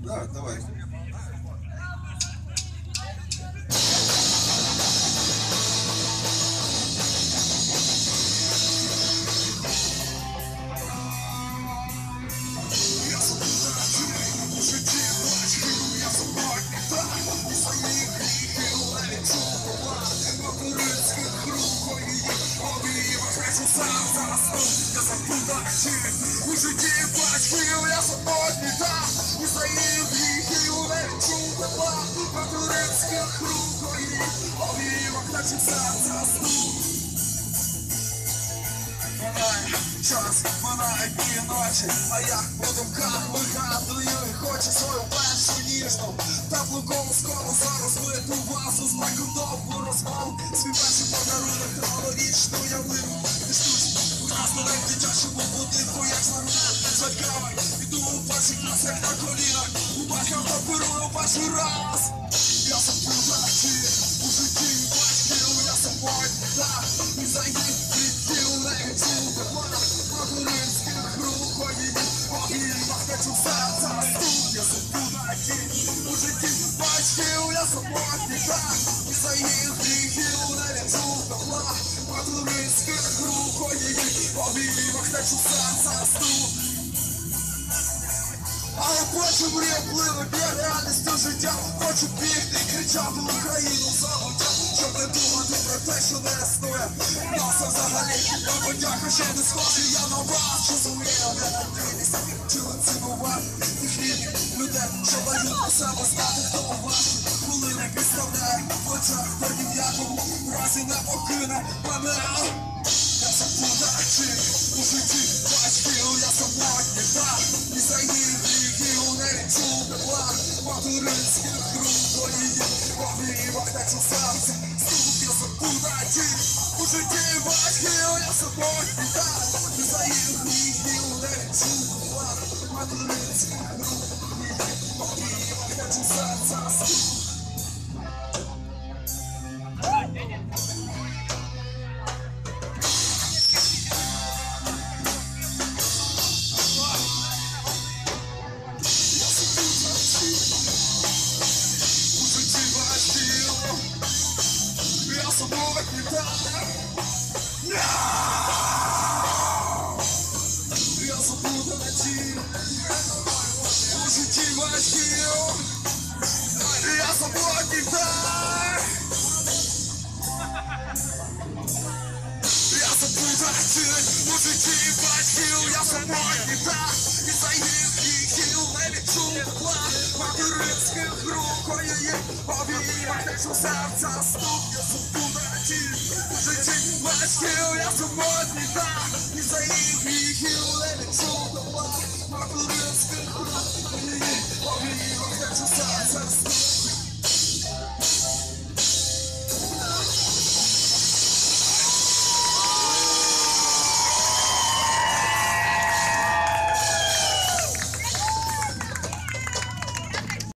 Да, давай. У житті бачив я самотній там, і своїх гріхів не відчув тепла, на турецьких рукою, обіймах наче серця стук. Минає час, минає дні і ночі, а я по думках вигадую і хочу свою першу ніжну теплу колоскову розбиту вазу з маком довгу розмову, свій перший подарунок технологічну явину. У нас в дитячому будинку, як знамена, з батьками іду у перший клас, як на колінах, у батька оперую перший раз. Я запутавши у житті батьків, я самотній так, і за їх життів не відчув тепла, материнських рук обіймах не чув серця стук. Я запутавши у житті батьків, я самотній так, і за їх гріхів не відчув тепла, материнських рук обіймах не чув серця стук. Але потім мрія пливе, є реальністю життя. Хочу бігти і кричати в Україну забуття, щоб не думати про те, що не існує. Носа взагалі, я подяку, що не схожий я на вас, що зумію не надіятися. Чули цінувати тих рідних людей, що дають про себе знати, хто уважний, коли не підставляє в очах, хто ні в якому разі не покине мене. Я запутавши у житті батьків, я самотній так, і за їх гріхів не відчув тепла, материнських рук її обіймах не чув серця стук. Я запутавши у житті батьків, я самотній так, і за їх гріхів не відчув тепла, материнських рук її обіймах не чув серця стук. Я запутавши у житті батьків, я самотній так. Я запутавши у житті батьків, я самотній так, і за їх гріхів не відчув тепла, материнських рук її обіймах не чув серця стук. Я запутавши у житті батьків, я самотній так, і за їх гріхів не відчув